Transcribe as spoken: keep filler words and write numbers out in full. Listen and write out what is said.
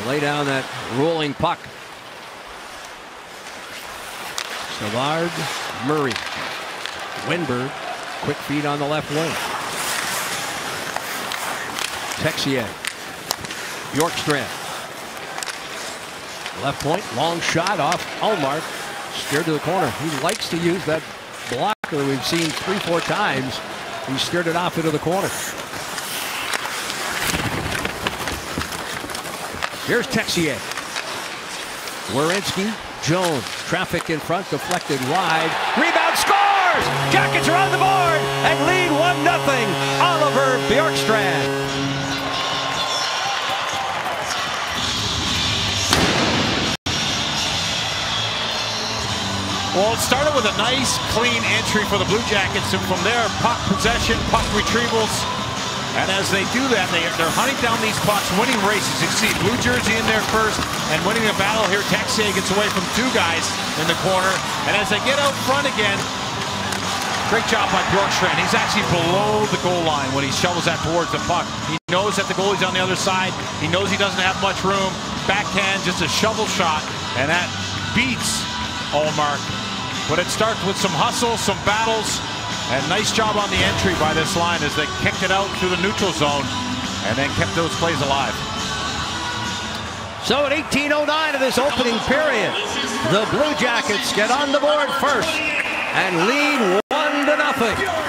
lay down that rolling puck. Savard, Murray, Winberg, quick feed on the left wing. Texier, Bjorkstrand, left point, long shot off Ullmark, steered to the corner. He likes to use that blocker we've seen three, four times. He steered it off into the corner. Here's Texier. Werenski, Jones, traffic in front, deflected wide. Rebound, scores! Jackets are on the board and lead one nothing. Oliver Bjorkstrand. Well, it started with a nice, clean entry for the Blue Jackets, and from there, puck possession, puck retrievals. And as they do that, they, they're hunting down these pucks, winning races. You see blue jersey in there first and winning the battle here. Texier gets away from two guys in the corner. And as they get out front again, great job by Bjorkstrand. He's actually below the goal line when he shovels that towards the puck. He knows that the goalie's on the other side. He knows he doesn't have much room. Backhand, just a shovel shot, and that beats Ullmark. But it starts with some hustle, some battles. And nice job on the entry by this line as they kicked it out through the neutral zone and then kept those plays alive. So at eighteen oh nine of this opening period, the Blue Jackets get on the board first and lead one to nothing.